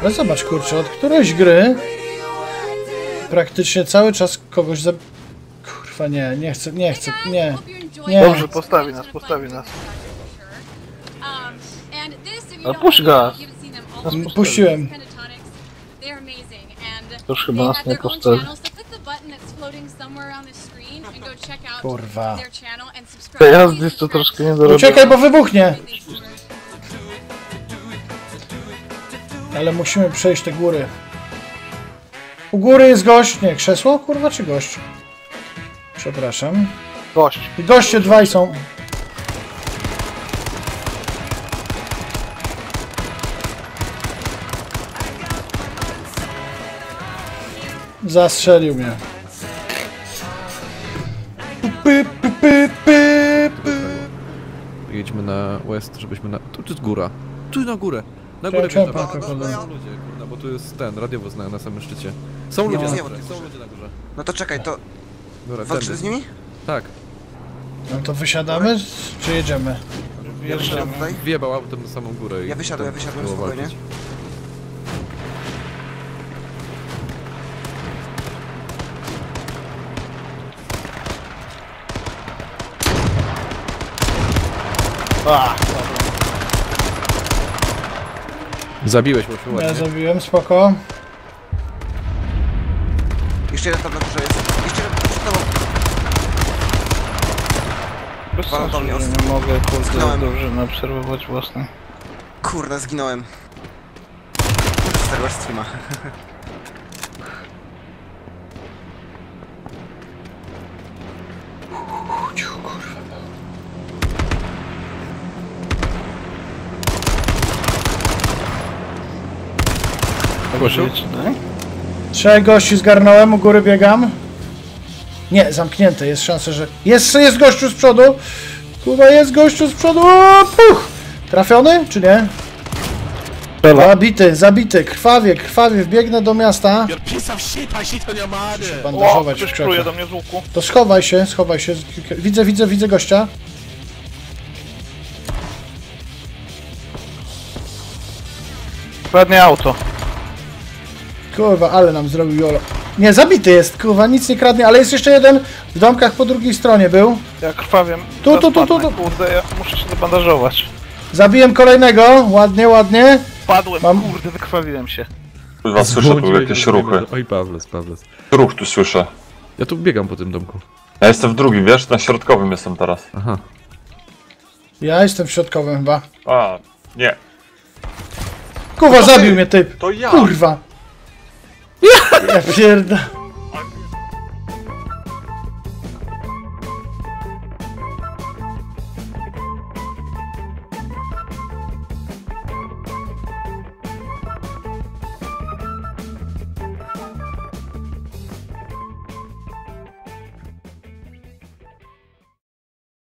Ale zobacz, kurczę, od którejś gry praktycznie cały czas kogoś za... Kurwa, nie chcę, nie. Dobrze, postawi nas. A puść gaz. Puściłem. To już chyba nas nie postawi. Kurwa. Te jazdy jest to troszkę niedorobione. Uciekaj, bo wybuchnie! Ale musimy przejść te góry. U góry jest gość. Nie, krzesło? Kurwa, czy gość? Przepraszam. Gość. I goście dwaj są. Zastrzelił mnie. Jedźmy na west, żebyśmy na... Tu jest góra. Tu na górę. Na górę wjeżdżamy. Są ludzie, kurna, bo tu jest ten, radiowóz na samym szczycie. Są ludzie na górze, są ludzie na górze. No to czekaj, to... Dobra, walczymy z nimi? Tak. No to wysiadamy, czy jedziemy? Ja wysiadam tutaj. Wjebał autem na samą górę i... Ja wysiadłem, było spokojnie. walczyć. Zabiłeś, bo się Ja ładnie. zabiłem, spoko. Jeszcze jeden tam na górze jest. Jeszcze jeden przed tobą. Bez Walą do sensu, mnie że ostro. nie mogę kurde Zginąłem. dobrze obserwować własne. Kurde, zginąłem. Star Wars streama. Ogłosił? Trzech gości zgarnąłem, u góry biegam. Nie, zamknięte, jest szansa, że... Jest gościu z przodu! Kurwa, jest gościu z przodu! O, puch! Trafiony, czy nie? Zabity, krwawie, wbiegnę do miasta. Bandażować w Ktoś pluje krzakach. do mnie z łuku. To schowaj się. Widzę gościa. Kradnie auto. Kurwa, ale nam zrobił Jolo. Nie, zabity jest, kurwa, nic nie kradnie, ale jest jeszcze jeden w domkach po drugiej stronie był. Ja krwawiem. Tu. Kurde, ja muszę się zabandażować. Zabiłem kolejnego, ładnie. Padłem, Mam- kurde, wykrwawiłem się. Chyba słyszę tu jakieś ruchy. Oj, Pawles. Ruch tu słyszę. Ja tu biegam po tym domku. Ja jestem w drugim, wiesz? Na środkowym jestem teraz. Aha. Ja jestem w środkowym chyba. A, nie. Kurwa, zabił mnie typ. To ja! Kurwa. Ja pierda.